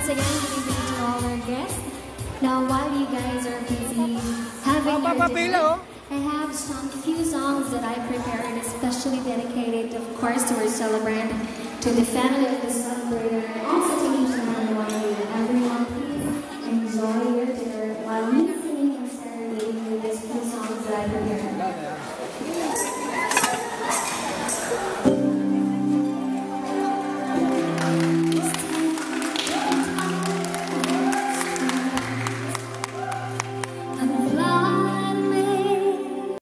once again, good evening to all our guests. Now, while you guys are busy having your dinner, I have some few songs that I prepared, especially dedicated, of course, to our celebrant, to the family of the